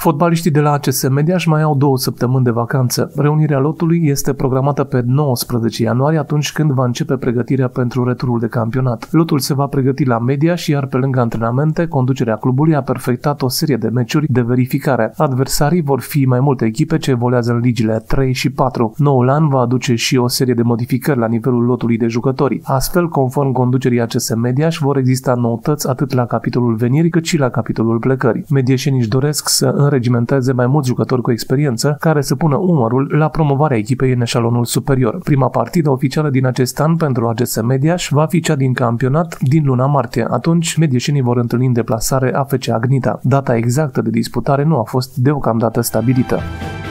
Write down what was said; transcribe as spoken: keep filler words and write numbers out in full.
Fotbaliștii de la A C S Mediaș mai au două săptămâni de vacanță. Reunirea lotului este programată pe nouăsprezece ianuarie, atunci când va începe pregătirea pentru returul de campionat. Lotul se va pregăti la Mediaș, iar pe lângă antrenamente, conducerea clubului a perfectat o serie de meciuri de verificare. Adversarii vor fi mai multe echipe ce evoluează în ligile trei și patru. Noul an va aduce și o serie de modificări la nivelul lotului de jucători. Astfel, conform conducerii A C S Mediaș, vor exista noutăți atât la capitolul veniri cât și la capitolul plecări. Medieșenii își doresc să înregimenteze mai mulți jucători cu experiență care să pună umărul la promovarea echipei în eșalonul superior. Prima partidă oficială din acest an pentru A C S Mediaș va fi cea din campionat din luna martie. Atunci, medieșenii vor întâlni în deplasare A F C Agnita. Data exactă de disputare nu a fost deocamdată stabilită.